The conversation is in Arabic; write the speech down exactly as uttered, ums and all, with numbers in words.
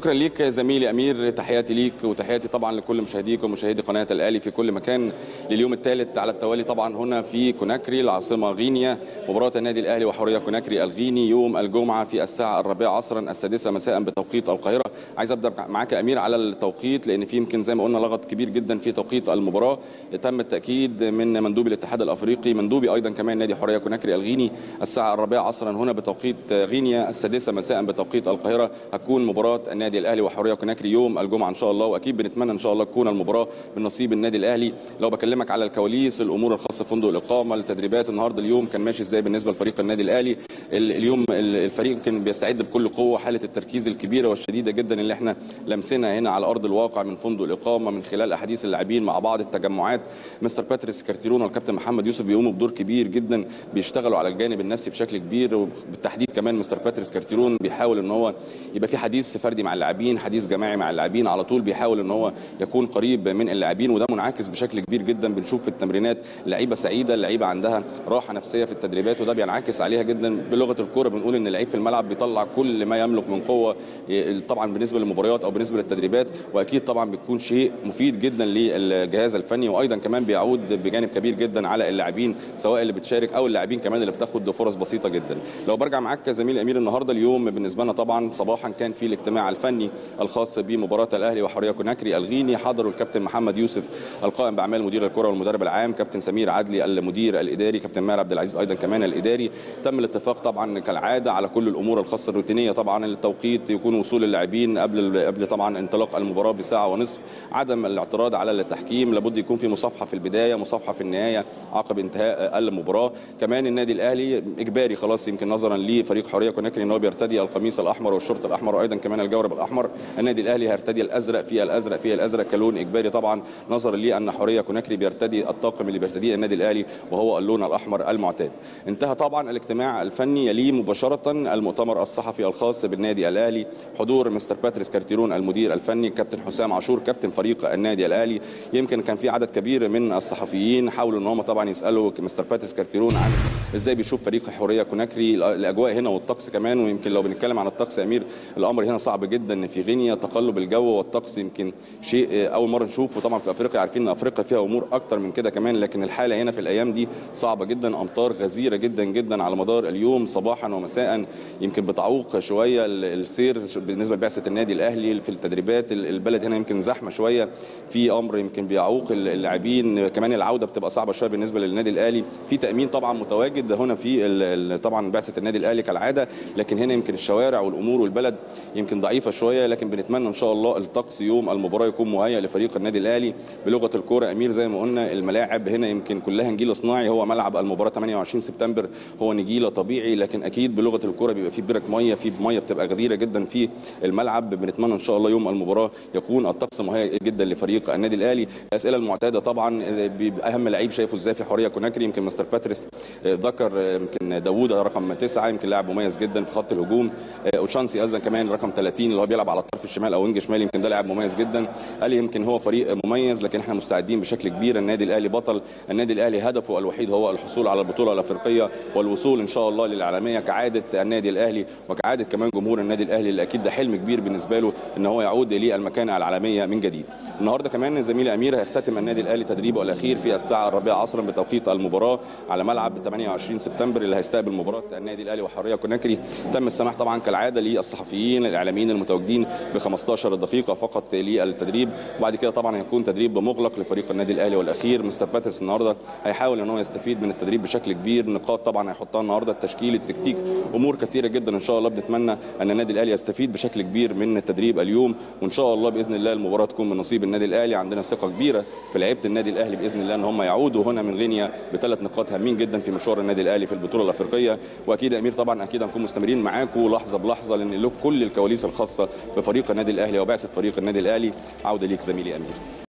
شكرا ليك زميلي امير، تحياتي ليك وتحياتي طبعا لكل مشاهديك ومشاهدي قناه الاهلي في كل مكان. لليوم الثالث على التوالي طبعا هنا في كوناكري العاصمه غينيا، مباراه النادي الاهلي وحوريه كوناكري الغيني يوم الجمعه في الساعه الرابعه عصرا السادسه مساء بتوقيت القاهره. عايز ابدا معاك يا امير على التوقيت لان في يمكن زي ما قلنا لغط كبير جدا في توقيت المباراه. تم التاكيد من مندوب الاتحاد الافريقي، مندوبي ايضا كمان نادي حوريه كوناكري الغيني، الساعه الرابعه عصرا هنا بتوقيت غينيا، السادسه مساء بتوقيت القاهره هتكون مباراه النادي الاهلي وحوريه كوناكري يوم الجمعه ان شاء الله. واكيد بنتمنى ان شاء الله تكون المباراه من نصيب النادي الاهلي. لو بكلمك على الكواليس، الامور الخاصه بفندق الاقامه، التدريبات النهارده اليوم كان ماشي ازاي بالنسبه لفريق النادي الاهلي. اليوم الفريق يمكن بيستعد بكل قوه، حاله التركيز الكبيره والشديده جدا اللي احنا لمسنا هنا على ارض الواقع من فندق الاقامه من خلال احاديث اللاعبين مع بعض التجمعات. مستر باتريس كارتيرون والكابتن محمد يوسف بيقوموا بدور كبير جدا، بيشتغلوا على الجانب النفسي بشكل كبير، وبالتحديد كمان مستر باتريس كارتيرون بيحاول ان هو يبقى في حديث فردي مع اللاعبين، حديث جماعي مع اللاعبين، على طول بيحاول ان هو يكون قريب من اللاعبين، وده منعكس بشكل كبير جدا. بنشوف في التمرينات لعيبه سعيده، اللعيبه عندها راحه نفسيه في التدريبات، وده بينعكس عليها جدا. بلغه الكوره بنقول ان اللعيب في الملعب بيطلع كل ما يملك من قوه طبعا بالنسبه للمباريات او بالنسبه للتدريبات، واكيد طبعا بتكون شيء مفيد جدا للجهاز الفني، وايضا كمان بيعود بجانب كبير جدا على اللاعبين سواء اللي بتشارك او اللاعبين كمان اللي بتاخد فرص بسيطه جدا. لو برجع معاك زميلي امير، النهارده اليوم بالنسبه لنا طبعا صباحا كان في الاجتماع الفني الخاص بمباراه الاهلي وحوريه كوناكري الغيني. حضروا الكابتن محمد يوسف القائم باعمال مدير الكره والمدرب العام، كابتن سمير عدلي المدير الاداري، كابتن ماهر عبد العزيز ايضا كمان الاداري. تم الاتفاق طبعا كالعاده على كل الامور الخاصه الروتينيه، طبعا التوقيت يكون وصول اللاعبين قبل قبل طبعا انطلاق المباراه بساعه ونصف، عدم الاعتراض على التحكيم، لابد يكون في مصافحه في البدايه مصافحه في النهايه عقب انتهاء المباراه. كمان النادي الاهلي اجباري خلاص يمكن نظرا لفريق حوريه كوناكري ان هو بيرتدي القميص الاحمر والشورت الاحمر وايضا كمان الجورب الاحمر. النادي الاهلي هيرتدي الازرق في الازرق في الازرق كلون اجباري طبعا نظرا لان حوريه كوناكري بيرتدي الطاقم اللي بيرتديه النادي الاهلي وهو اللون الاحمر المعتاد. انتهى طبعا الاجتماع الفني، يليه مباشره المؤتمر الصحفي الخاص بالنادي الاهلي، حضور مستر باتريس كارتيرون المدير الفني، كابتن حسام عاشور كابتن فريق النادي الاهلي. يمكن كان في عدد كبير من الصحفيين حاولوا ان هم طبعا يسالوا مستر باتريس كارتيرون عن ازاي بيشوف فريق حوريه كوناكري، الاجواء هنا والطقس كمان. ويمكن لو بنتكلم عن الطقس يا امير، الامر هنا صعب جدا في غينيا، تقلب الجو والطقس يمكن شيء اول مره نشوفه طبعا في افريقيا. عارفين ان افريقيا فيها امور اكتر من كده كمان، لكن الحاله هنا في الايام دي صعبه جدا، امطار غزيره جدا جدا على مدار اليوم صباحا ومساء، يمكن بتعوق شويه السير بالنسبه لبعثه النادي الاهلي في التدريبات. البلد هنا يمكن زحمه شويه، في امر يمكن بيعوق اللاعبين، كمان العوده بتبقى صعبه شويه بالنسبه للنادي الاهلي. في تامين طبعا متواجد هنا في طبعا بعثه النادي الاهلي كالعاده، لكن هنا يمكن الشوارع والامور والبلد يمكن ضعيفه شويه، لكن بنتمنى ان شاء الله الطقس يوم المباراه يكون مهيئ لفريق النادي الاهلي. بلغه الكوره امير زي ما قلنا الملاعب هنا يمكن كلها نجيله صناعي، هو ملعب المباراه ثمانية وعشرين سبتمبر هو نجيله طبيعي، لكن اكيد بلغه الكوره بيبقى في برك ميه، في ميه بتبقى غديره جدا في الملعب. بنتمنى ان شاء الله يوم المباراه يكون الطقس مهيئ جدا لفريق النادي الاهلي. الاسئله المعتاده طبعا اهم لعيب شايفه ازاي في حوريه كوناكري، يمكن مستر باتريس ذكر يمكن داوود رقم تسعة يمكن لاعب مميز جدا في خط الهجوم، اوشانسي ايضا كمان رقم ثلاثين اللي هو بيلعب على الطرف الشمال او وينج شمال، يمكن ده لاعب مميز جدا. قال يمكن هو فريق مميز لكن احنا مستعدين بشكل كبير، النادي الاهلي بطل، النادي الاهلي هدفه الوحيد هو الحصول على البطوله الافريقيه والوصول ان شاء الله للعالميه كعاده النادي الاهلي وكعاده كمان جمهور النادي الاهلي اللي اكيد ده حلم كبير بالنسبه له ان هو يعود للمكانه العالميه من جديد. النهارده كمان زميلي امير هيختتم النادي الاهلي تدريبه الاخير في الساعه الرابعه عصرا بتوقيت المباراه على ملعب ثمانية وعشرين سبتمبر اللي هيستقبل مباراه النادي الاهلي وحوريه كوناكري. تم السماح طبعا كالعاده للصحفيين الاعلاميين المتواجدين ب خمستاشر دقيقه فقط للتدريب، وبعد كده طبعا هيكون تدريب مغلق لفريق النادي الاهلي والاخير. مستر باتريس النهارده هيحاول ان هو يستفيد من التدريب بشكل كبير، نقاط طبعا هيحطها النهارده، التشكيل، التكتيك، امور كثيره جدا ان شاء الله. بنتمنى ان النادي الاهلي يستفيد بشكل كبير من التدريب اليوم، وان شاء الله باذن الله المباراه تكون من نصيب النادي الاهلي. عندنا ثقه كبيره في لعيبه النادي الاهلي باذن الله ان هم يعودوا هنا من غينيا بثلاث نقاط هامين جدا في مشوار النادي الاهلي في البطوله الافريقيه. واكيد يا امير طبعا اكيد هنكون مستمرين معاكم لحظه بلحظه لان له كل الكواليس الخاصه بفريق النادي الاهلي وبعثه فريق النادي الاهلي. عوده ليك زميلي امير.